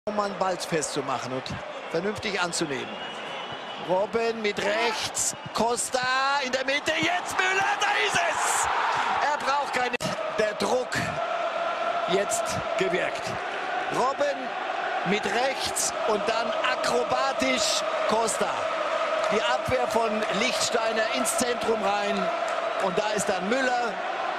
Um einen Ball festzumachen und vernünftig anzunehmen. Robben mit rechts, Costa in der Mitte, jetzt Müller, da ist es! Er braucht keine... Der Druck jetzt gewirkt. Robben mit rechts und dann akrobatisch Costa. Die Abwehr von Lichtsteiner ins Zentrum rein und da ist dann Müller.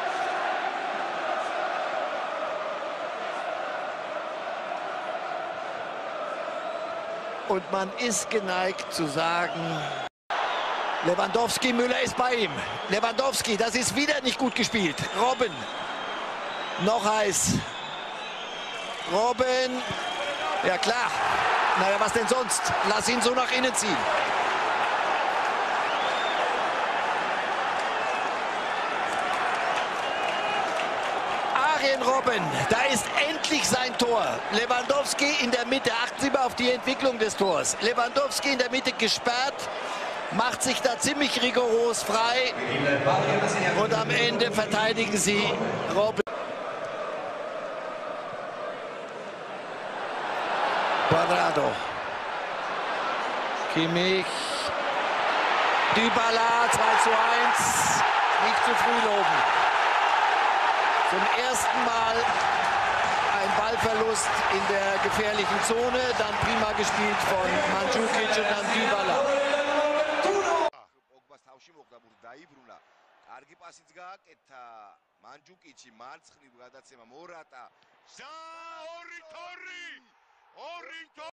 Und man ist geneigt zu sagen, Lewandowski, Müller ist bei ihm. Lewandowski, das ist wieder nicht gut gespielt. Robben, noch heiß. Robben, ja klar. Naja, was denn sonst? Lass ihn so nach innen ziehen. Arjen Robben, da ist endlich sein Tor. Lewandowski in der Mitte, achten Sie mal auf die Entwicklung des Tors. Lewandowski in der Mitte gesperrt, macht sich da ziemlich rigoros frei und am Ende verteidigen sie Robben. Quadrado, Kimmich, Dybala, 2:1, nicht zu früh loben. Zum ersten Mal ein Ballverlust in der gefährlichen Zone, dann prima gespielt von Mandzukic und dann Dybala.